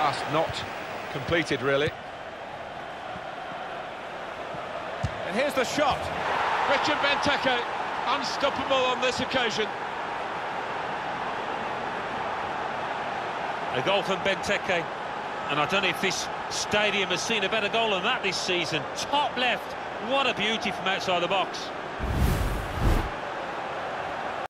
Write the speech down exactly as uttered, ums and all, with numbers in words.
task not completed, really. And here's the shot. Richard Benteke, unstoppable on this occasion. A goal from Benteke, and I don't know if this stadium has seen a better goal than that this season. Top left, what a beauty from outside the box.